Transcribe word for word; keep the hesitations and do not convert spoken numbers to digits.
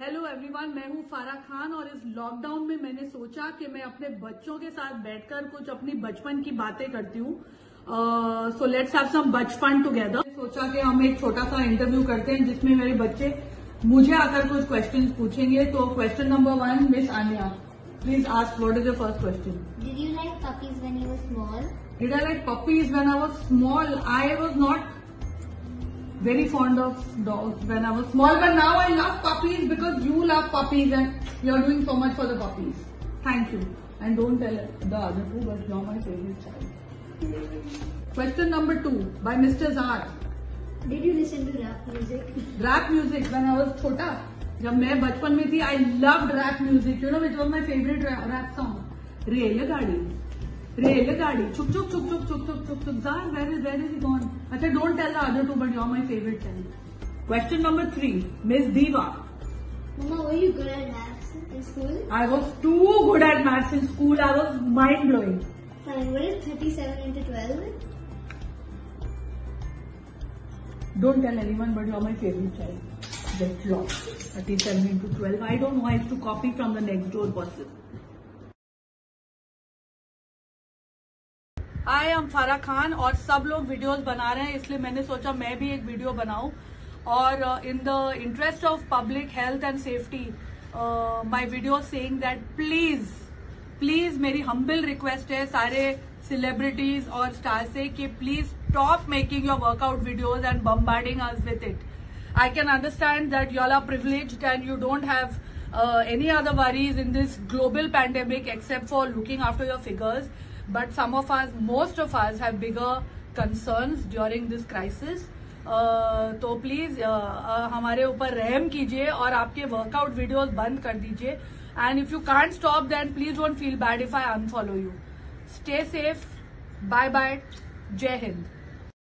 Hello everyone, मैं हूँ फारा खान और इस लॉकडाउन में मैंने सोचा कि मैं अपने बच्चों के साथ बैठकर कुछ अपनी बचपन की बातें करती हूँ। सो लेट्स हैव सम बचपन टुगेदर। सोचा कि हम एक छोटा सा इंटरव्यू करते हैं जिसमें मेरे बच्चे मुझे आकर कुछ क्वेश्चंस पूछेंगे। तो question number one, miss Aanya, please ask what is the first question. Did you like puppies when you were small? Did I like puppies when I was small? I was not very fond of dogs when I was small, but now I love puppies because you love puppies and you're doing so much for the puppies. Thank you. And don't tell the other two, but you're my favorite child. Question number two by Mister Zar. Did you listen to rap music? Rap music when I was छोटा, जब मैं बचपन में थी, I loved rap music. You know which was my favorite rap song? रेलगाड़ी, रेलगाड़ी, चुप चुप चुप चुप चुप चुप चुप चुप. Zar, where is where is he gone? अच्छा, don't tell the other two, but you're my favorite child. Question number three, Miss Diva. Mama, were you good at maths in school? I was too good at maths in school. I was mind blowing. Fine. What is thirty-seven into twelve? Don't tell anyone, but you're my favorite child. That's wrong. thirty-seven into twelve. I don't know. I used to copy from the next door person. I am Farah Khan और सब लोग videos बना रहे हैं, इसलिए मैंने सोचा मैं भी एक वीडियो बनाऊं। और in the interest of public health and safety my video saying that please please मेरी हम्बल रिक्वेस्ट है सारे सेलिब्रिटीज और स्टार से कि please stop making your workout videos and bombarding us with it. I can understand that you all are privileged and you don't have any other worries in this global pandemic except for looking after your figures. But some of us, most of us have bigger concerns during this crisis. uh, तो please uh, uh, हमारे ऊपर रहम कीजिए और आपके workout videos बंद कर दीजिए. And if you can't stop then please don't feel bad if I unfollow you. Stay safe. Bye bye. जय हिंद.